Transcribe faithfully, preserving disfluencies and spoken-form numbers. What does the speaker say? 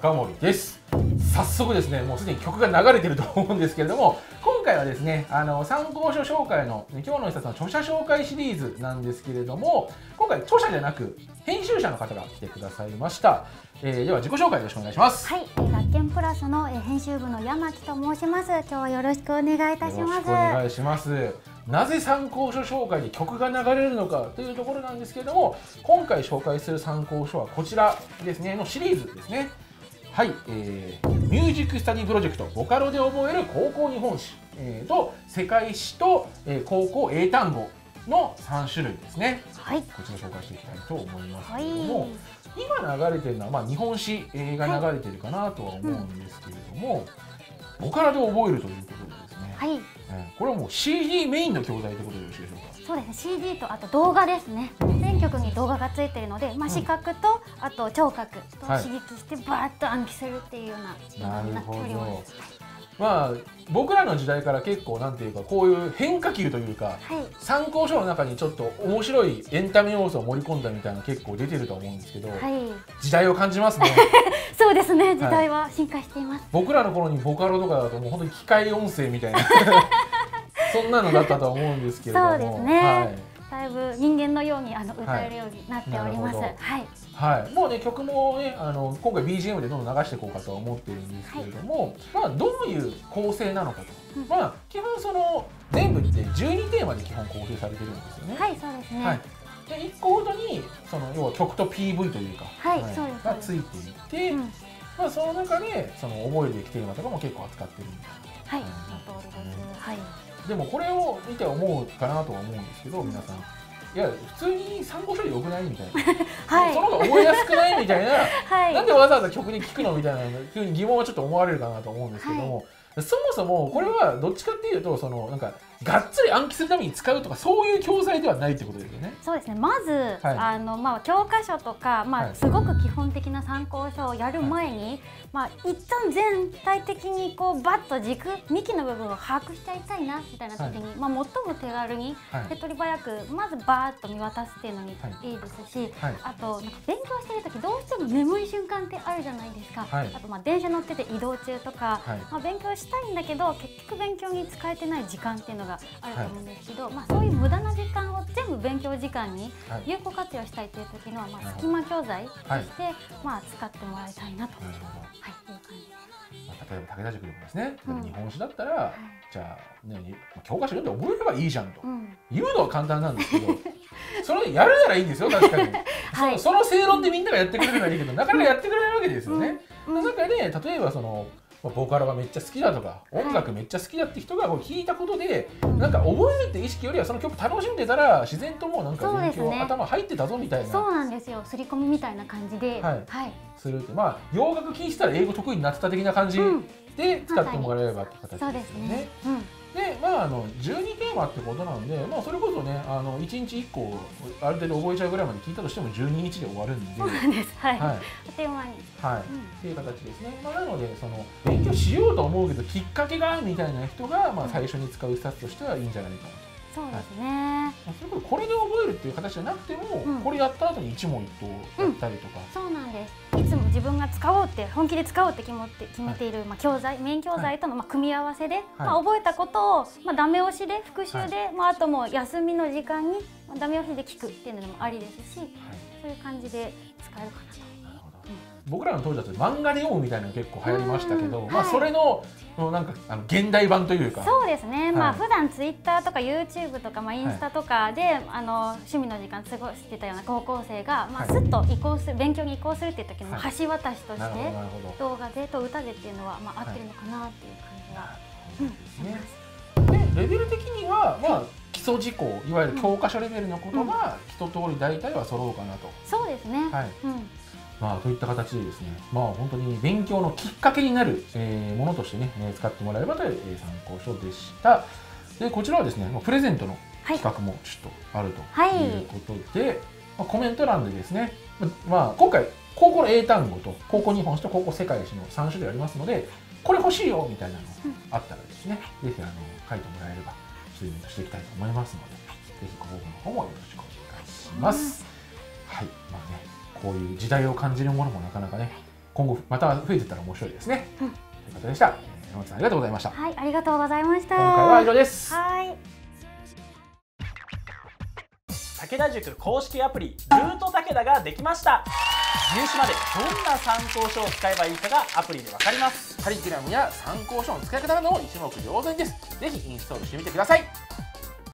中森です。早速ですね、もうすでに曲が流れてると思うんですけれども、今回はですね、あの参考書紹介の今日の一冊の著者紹介シリーズなんですけれども、今回著者じゃなく編集者の方が来てくださいました。えー、では自己紹介よろしくお願いします。 はい、学研プラスの編集部の山木と申します。今日はよろしくお願いいたします。 よろしくお願いします。なぜ参考書紹介で曲が流れるのかというところなんですけれども、今回紹介する参考書はこちらですねのシリーズですね。はい、えー、ミュージックスタディプロジェクトボカロで覚える高校日本史、えー、と世界史と、えー、高校英単語のさん種類ですね。はい、こちら紹介していきたいと思いますけれども、はい、今流れてるのは、まあ、日本史が流れてるかなとは思うんですけれども、はい、うん、ボカロで覚えるということでですね、はい、えー、これはもう シーディー メインの教材ということでよろしいでしょうか。 そうですね、シーディー とあと動画ですね。全曲に動画がついているので、まあ、視覚と、うん、あと聴覚と刺激してバーッと暗記するっていうようなものになっております。 まあ僕らの時代から結構なんていうかこういう変化球というか、はい、参考書の中にちょっと面白いエンタメ要素を盛り込んだみたいなの結構出てると思うんですけど、はい、時代を感じますね。 そうですね、時代は進化しています。はい、 僕らの頃にボカロとかだともう本当に機械音声みたいなそんなのだったと思うんですけれども、 そうですね、はい、だいぶ人間のようにあの歌えるようになっております。はい、 はい、もうね曲もねあの今回 ビージーエム でどんどん流していこうかとは思ってるんですけれども、はい、まあどういう構成なのかと、うん、まあ基本その全部ってじゅうにテーマで基本構成されてるんですよね。 はい、そうですね。はい、 でいっこごとにその要は曲と ピーブイ というか、 はいはい、そうですがついていて、うん、まあその中でその覚えるべきテーマとかも結構扱ってるみたいな。 はい、その通りです。はい。 でもこれを見て思うかなとは思うんですけど、皆さん、いや普通に参考書でよくないみたいな、はい、その方が覚えやすくないみたいな、はい、なんでわざわざ曲に聞くのみたいなふうに疑問はちょっと思われるかなと思うんですけども、はい、そもそもこれはどっちかっていうとそのなんかがっつり暗記するために使うとかそういう教材ではないってことですよね。 そうですね。まず、はい、あのまあ教科書とかまあ、はい、すごく基本的な参考書をやる前に、はい、まあ一旦全体的にこうバッと軸幹の部分を把握しちゃいたいなみたいな時に、はい、まあ最も手軽に手っ取り早くまずバーッと見渡すっていうのにいいですし、はいはい、あとなんか勉強してる時どうしても眠い瞬間ってあるじゃないですか。はい、あとまあ電車乗ってて移動中とか、はい、まあ勉強したいんだけど結局勉強に使えてない時間っていうのがあると思うんですけど、はい、まあそういう無駄な時間を全部勉強時間に有効活用したいという時のはまあ隙間教材としてまあ使ってもらいたいなと、はい、いう感じです。 まあ、例えば武田塾でもですね、うん、日本史だったら、はい、じゃあ、ね、教科書読んで覚えればいいじゃんと、うん、言うのは簡単なんですけどそれやるならいいんですよ、確かに。はい、そ, その正論でみんながやってくれるならいいけど、なかなかやってくれないわけですよね。うん、中で例えばそのボカロがめっちゃ好きだとか音楽めっちゃ好きだって人が聞いたことで、はい、なんか覚えるって意識よりはその曲楽しんでたら自然ともうなんか勉強、ね、頭入ってたぞみたいな。 そうなんですよ、刷り込みみたいな感じで、はいはい、 するって、まあ洋楽聴いてたら英語得意になってた的な感じで使ってもらえればって形ですよね。そうですね。うん、でまあ、あのじゅうにテーマってことなんで、まあ、それこそねあのいちにちいっこある程度覚えちゃうぐらいまで聞いたとしてもじゅうににちで終わるんで、 そうなんです、はい、はい、あっという間に、 はい、うん、っていう形ですね。まあ、なのでその勉強しようと思うけどきっかけがみたいな人が、まあ、最初に使う一冊としてはいいんじゃないかなと。 そうですね。 はい、それこそこれで覚えるっていう形じゃなくても、うん、これやった後に一問一答やったりとか、 うん、そうなんです。いつも自分が使おうって本気で使おうって決めて決めている、はい、まあ教材メイン教材とのまあ組み合わせで、はい、まあ覚えたことをまあダメ押しで復習で、はい、まああともう休みの時間にダメ押しで聞くっていうのでもありですし、はい、そういう感じで使えるかなと。 僕らの当時だと漫画で読むみたいなの結構流行りましたけど、まあそれのなんかあの現代版というか、 そうですね。はい、まあ普段ツイッターとか ユーチューブ とかまあインスタとかで、はい、あの趣味の時間過ごしてたような高校生がまあすっと移行する、勉強に移行するっていう時の橋渡しとして、動画でと歌でっていうのはまあ合ってるのかなっていう感じが、うん、 します。でレベル的にはまあ基礎事項いわゆる教科書レベルのことが一通り大体は揃うかなと。 そうですね。はい。うん、 まあといった形でですね、まあ本当に勉強のきっかけになる、えー、ものとしてね使ってもらえればという、えー、参考書でした。でこちらはですね、プレゼントの企画もちょっとあるということで、はい、まあ、コメント欄でですね、まあ今回高校の英単語と高校日本史と高校世界史のさん種類ありますので、これ欲しいよみたいなのがあったらですね、うん、ぜひあの書いてもらえればプレゼントしていきたいと思いますので、ぜひご応募の方もよろしくお願いします。うん、はい、まあね。こういう時代を感じるものもなかなかね今後また増えてったら面白いですね。うん、ということでした。山本さんありがとうございました。 はい、ありがとうございました。 今回は以上です。 はい。 武田塾公式アプリルート武田ができました。入試までどんな参考書を使えばいいかがアプリでわかります。 カリキュラムや参考書の使い方なども一目瞭然です。ぜひインストールしてみてください。